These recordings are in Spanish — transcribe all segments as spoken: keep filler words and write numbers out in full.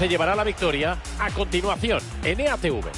se llevará la victoria a continuación en E A T V.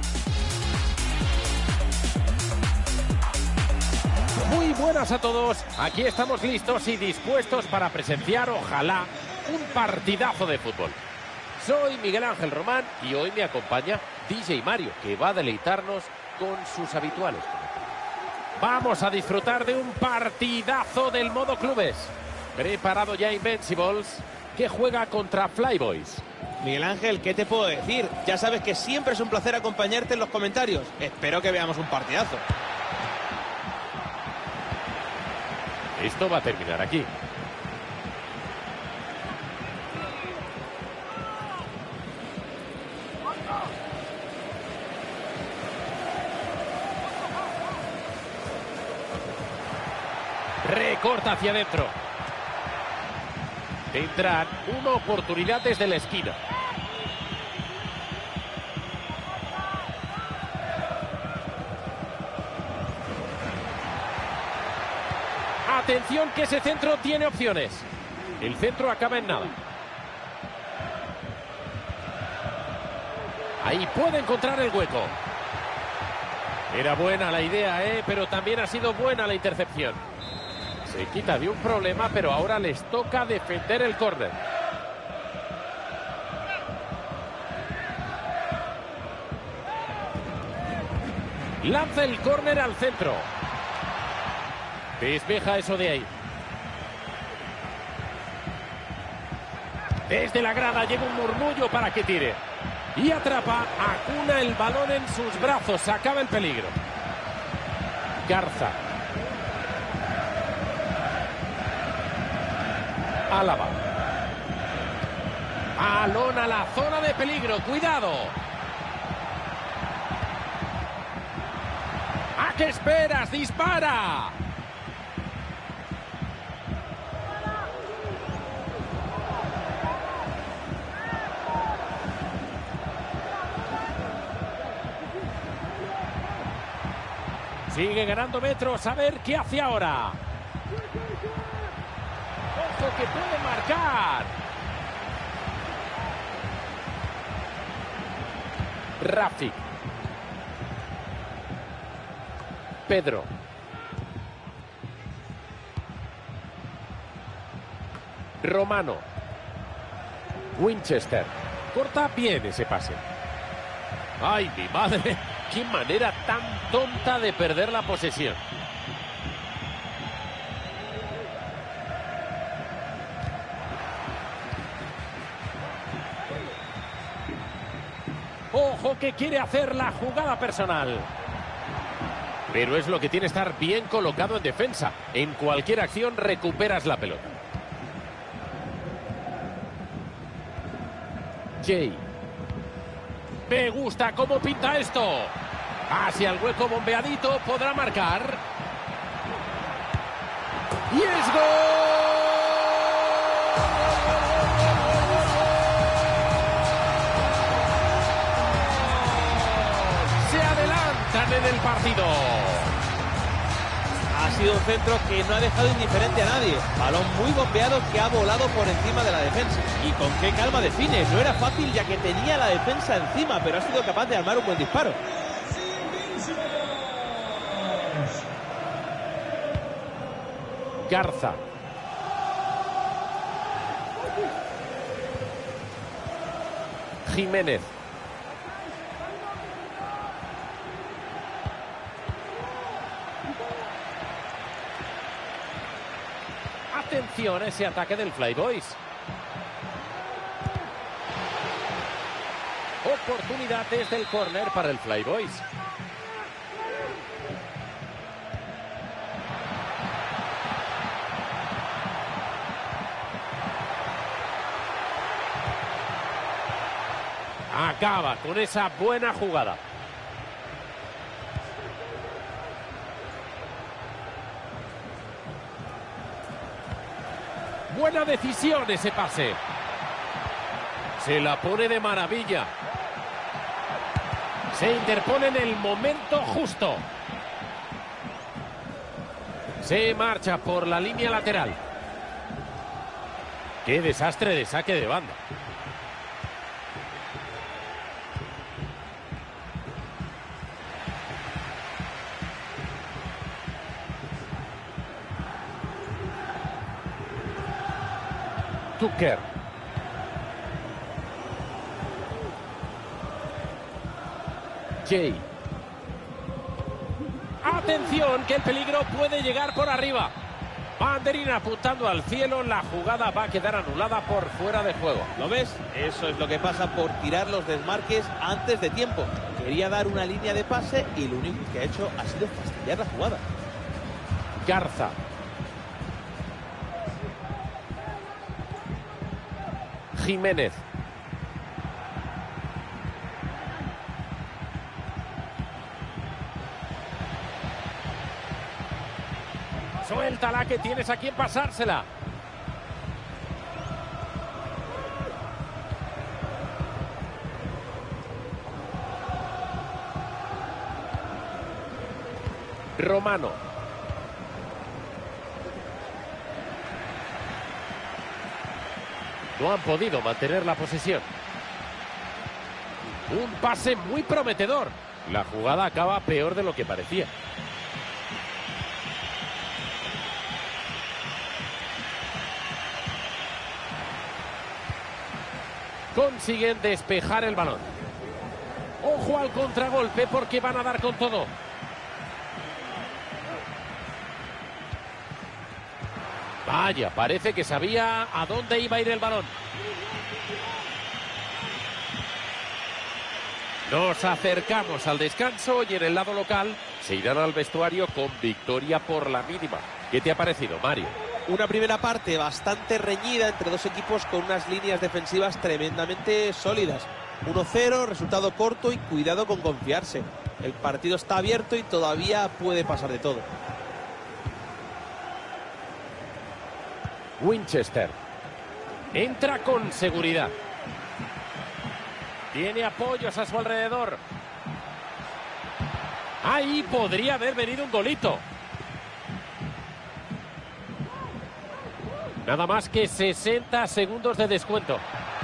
Muy buenas a todos, aquí estamos listos y dispuestos para presenciar, ojalá, un partidazo de fútbol. Soy Miguel Ángel Román y hoy me acompaña D J Mario, que va a deleitarnos con sus habituales comentarios. Vamos a disfrutar de un partidazo del modo clubes. Preparado ya Invincibles, que juega contra Flyboys. Miguel Ángel, ¿qué te puedo decir? Ya sabes que siempre es un placer acompañarte en los comentarios. Espero que veamos un partidazo. Esto va a terminar aquí. Recorta hacia adentro. Tendrán una oportunidad desde la esquina. Atención, que ese centro tiene opciones. El centro acaba en nada. Ahí puede encontrar el hueco. Era buena la idea, ¿eh? Pero también ha sido buena la intercepción. Se quita de un problema, pero ahora les toca defender el córner. Lanza el córner al centro. Despeja eso de ahí. Desde la grada llega un murmullo para que tire. Y atrapa, acuna el balón en sus brazos. Se acaba el peligro. Garza. Álava. Balón a la zona de peligro. Cuidado. ¿A qué esperas? ¡Dispara! Sigue ganando metros. A ver qué hace ahora. Ojo que puede marcar. Rafik. Pedro. Romano. Winchester. Corta bien ese pase. ¡Ay, mi madre! ¡Qué manera tan tonta de perder la posesión! ¡Ojo que quiere hacer la jugada personal! Pero es lo que tiene estar bien colocado en defensa. En cualquier acción recuperas la pelota. Jay. Me gusta cómo pinta esto. Hacia el hueco bombeadito, podrá marcar. ¡Y es gol! Se adelantan en el partido. Ha sido un centro que no ha dejado indiferente a nadie. Balón muy bombeado que ha volado por encima de la defensa. Y con qué calma define. No era fácil ya que tenía la defensa encima, pero ha sido capaz de armar un buen disparo. Garza. Jiménez. Atención a ese ataque del Flyboys. Oportunidad desde el córner para el Flyboys. Acaba con esa buena jugada. Buena decisión ese pase. Se la pone de maravilla. Se interpone en el momento justo. Se marcha por la línea lateral. Qué desastre de saque de banda. Tucker. Jay. Atención, que el peligro puede llegar por arriba. Banderina apuntando al cielo, la jugada va a quedar anulada por fuera de juego. ¿Lo ves? Eso es lo que pasa por tirar los desmarques antes de tiempo. Quería dar una línea de pase y lo único que ha hecho ha sido fastidiar la jugada. Garza. Jiménez. Suéltala, que tienes a quien pasársela. Romano. No han podido mantener la posesión. Un pase muy prometedor. La jugada acaba peor de lo que parecía. Consiguen despejar el balón. Ojo al contragolpe porque van a dar con todo. Vaya, parece que sabía a dónde iba a ir el balón. Nos acercamos al descanso y en el lado local se irán al vestuario con victoria por la mínima. ¿Qué te ha parecido, Mario? Una primera parte bastante reñida entre dos equipos con unas líneas defensivas tremendamente sólidas. uno cero, resultado corto y cuidado con confiarse. El partido está abierto y todavía puede pasar de todo. Winchester. Entra con seguridad. Tiene apoyos a su alrededor. Ahí podría haber venido un golito. Nada más que sesenta segundos de descuento.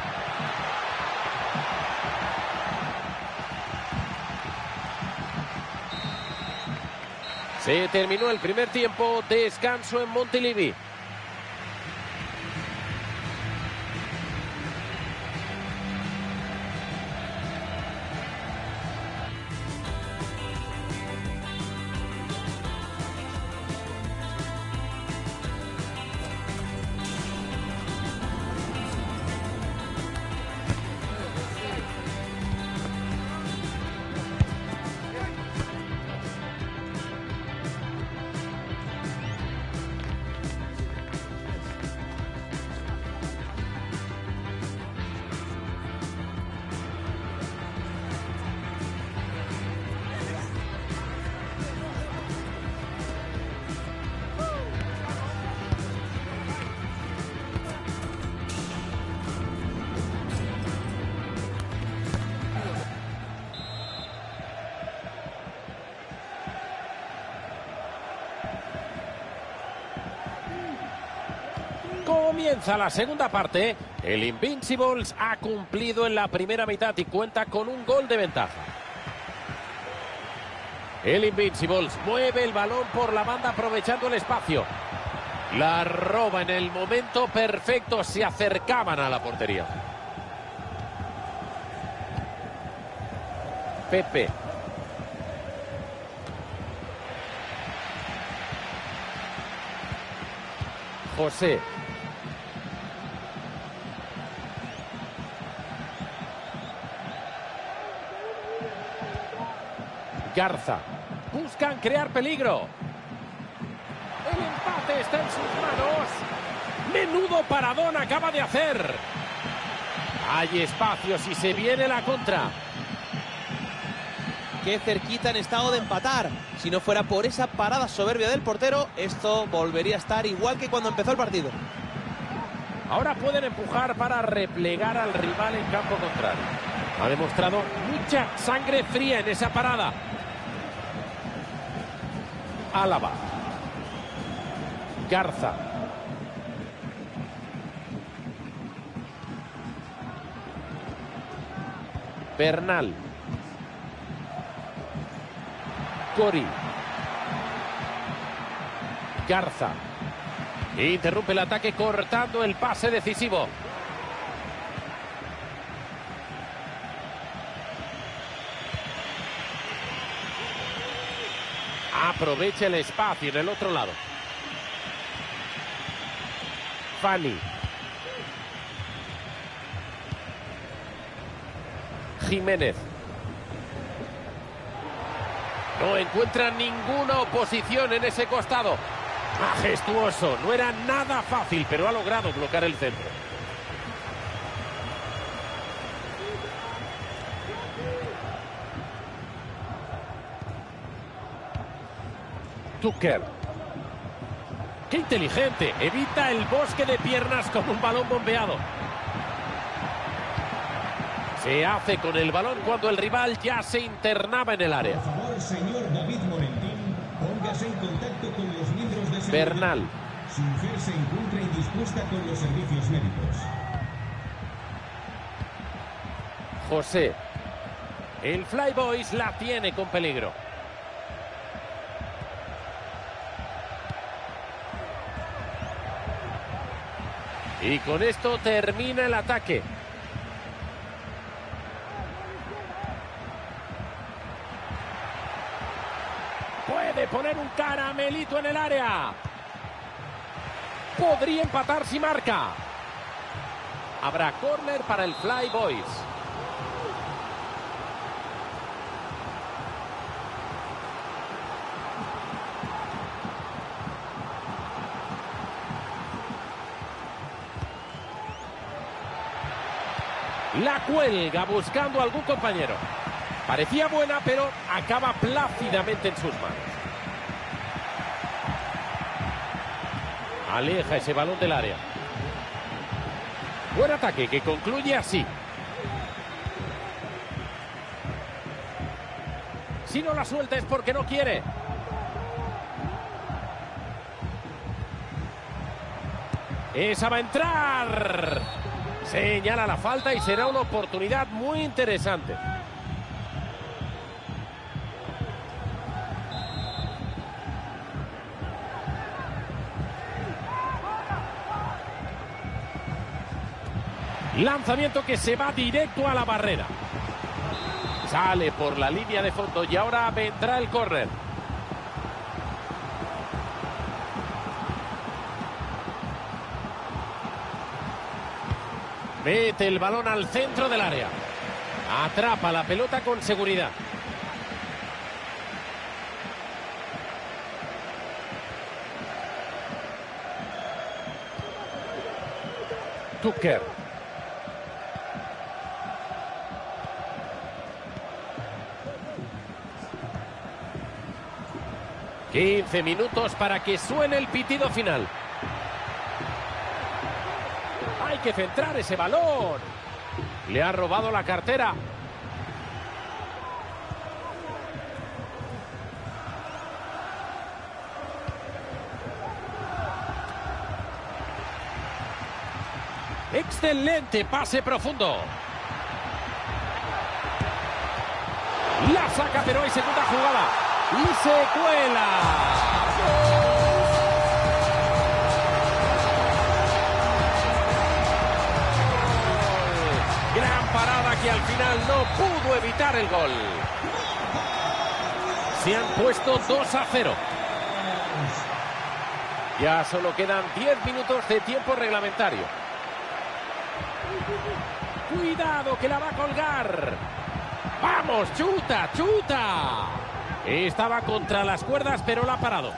Se terminó el primer tiempo. Descanso en Montilivi. Comienza la segunda parte. El Invincibles ha cumplido en la primera mitad y cuenta con un gol de ventaja. El Invincibles mueve el balón por la banda aprovechando el espacio. La roba en el momento perfecto. Se acercaban a la portería. Pepe. José. Garza. Buscan crear peligro. El empate está en sus manos. Menudo paradón acaba de hacer. Hay espacios y se viene la contra. Qué cerquita han estado de empatar. Si no fuera por esa parada soberbia del portero, esto volvería a estar igual que cuando empezó el partido. Ahora pueden empujar para replegar al rival en campo contrario. Ha demostrado mucha sangre fría en esa parada. Álava. Garza. Bernal. Cori. Garza. Interrumpe el ataque cortando el pase decisivo. Aprovecha el espacio en el otro lado. Fanny. Jiménez. No encuentra ninguna oposición en ese costado. Majestuoso. No era nada fácil, pero ha logrado bloquear el centro. Tucker. ¡Qué inteligente! Evita el bosque de piernas con un balón bombeado. Se hace con el balón cuando el rival ya se internaba en el área. Por favor, señor David Morentín, póngase en contacto con los miembros de seguridad. Bernal. Su mujer se encuentra indispuesta con los servicios médicos. José. El Flyboys la tiene con peligro. Y con esto termina el ataque. Puede poner un caramelito en el área. Podría empatar si marca. Habrá córner para el Flyboys. La cuelga buscando a algún compañero. Parecía buena, pero acaba plácidamente en sus manos. Aleja ese balón del área. Buen ataque que concluye así. Si no la suelta es porque no quiere. Esa va a entrar. Señala la falta y será una oportunidad muy interesante. Lanzamiento que se va directo a la barrera. Sale por la línea de fondo y ahora vendrá el córner. Mete el balón al centro del área. Atrapa la pelota con seguridad. Tucker. quince minutos para que suene el pitido final. Hay que centrar ese balón. Le ha robado la cartera. Excelente pase profundo. La saca, pero hay segunda jugada. Y se cuela. Gran parada que al final no pudo evitar el gol. Se han puesto dos a cero. Ya solo quedan diez minutos de tiempo reglamentario. Cuidado que la va a colgar. ¡Vamos, chuta, chuta! Estaba contra las cuerdas, pero la ha parado.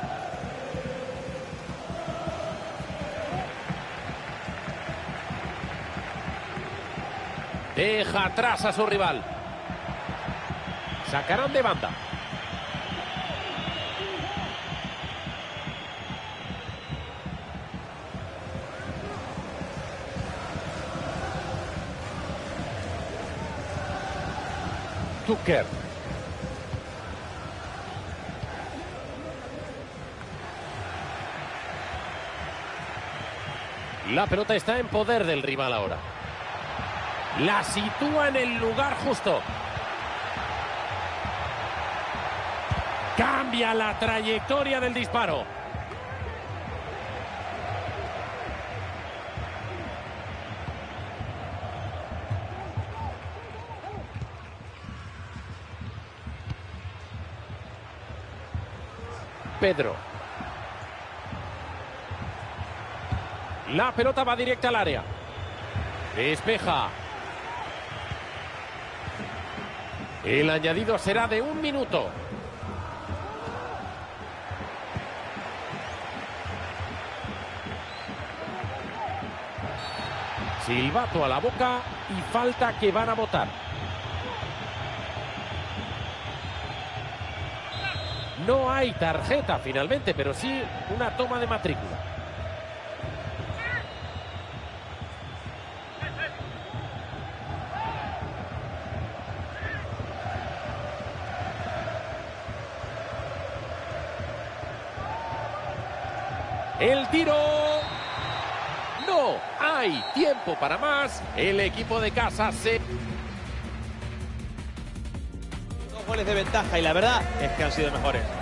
Deja atrás a su rival. Sacarán de banda. Tucker. La pelota está en poder del rival ahora. La sitúa en el lugar justo. Cambia la trayectoria del disparo. Pedro. La pelota va directa al área. Despeja. El añadido será de un minuto. Silbato a la boca y falta que van a votar. No hay tarjeta finalmente, pero sí una toma de matrícula. El tiro. No hay tiempo para más. El equipo de casa se... Dos goles de ventaja y la verdad es que han sido mejores.